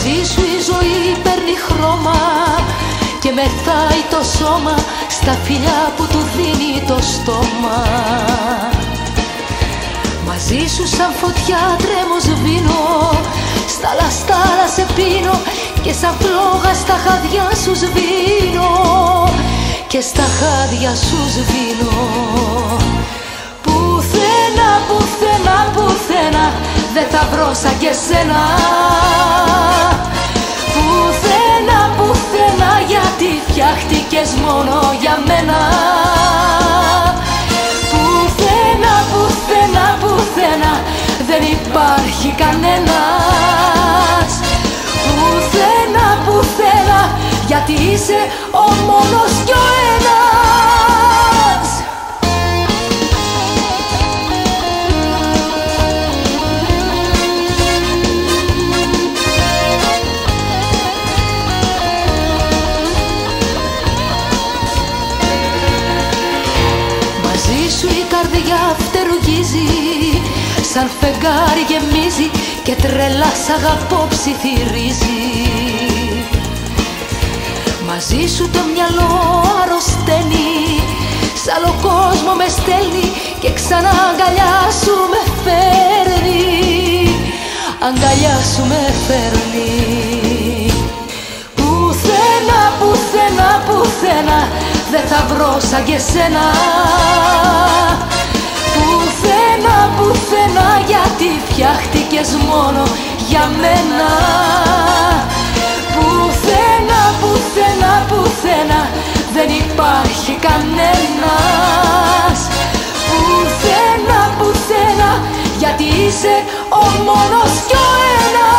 Μαζί σου η ζωή παίρνει χρώμα και μεθάει το σώμα στα φιλιά που του δίνει το στόμα. Μαζί σου σαν φωτιά τρέμω σβήνω, στα λαστάλα σε πίνω και σαν φλόγα στα χάδια σου σβήνω, και στα χάδια σου σβήνω. Πουθενά, πουθενά, πουθενά δεν θα βρω σαν και σένα. Πουθενά, πουθενά, γιατί φτιάχτηκες μόνο για μένα. Πουθενά, πουθενά, πουθενά δεν υπάρχει κανένας. Πουθενά, πουθενά, γιατί είσαι ο μόνος κι ο ένας. Μαζί σου η καρδιά φτερουγίζει, σαν φεγγάρι γεμίζει και τρελά σ' αγαπώ ψιθυρίζει. Μαζί σου το μυαλό αρρωσταίνει, σ' άλλο κόσμο με στέλνει και ξανά αγκαλιά σου με φέρνει. Αγκαλιά σου με φέρνει. Πουθενά, πουθενά, πουθενά δεν θα βρω σαν και σένα. Πουθενά, πουθενά, γιατί φτιάχτηκες μόνο για μένα. Πουθενά, πουθενά, πουθενά δεν υπάρχει κανένας. Πουθενά, πουθενά, γιατί είσαι ο μόνος κι ο ένας.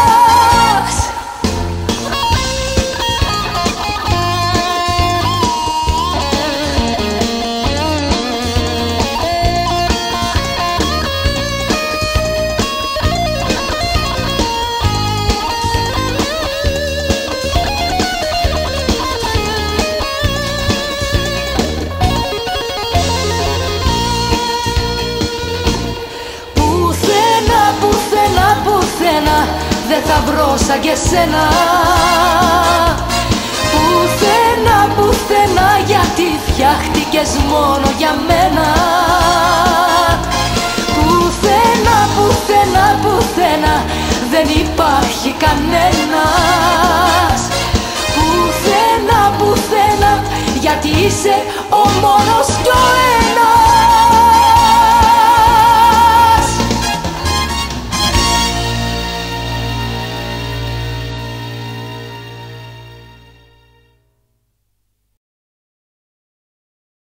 Δεν θα βρω σαν και σένα. Πουθενά, πουθενά, γιατί φτιάχτηκες μόνο για μένα. Πουθενά, πουθενά, πουθενά δεν υπάρχει κανένας. Πουθενά, πουθενά, γιατί είσαι ο μόνος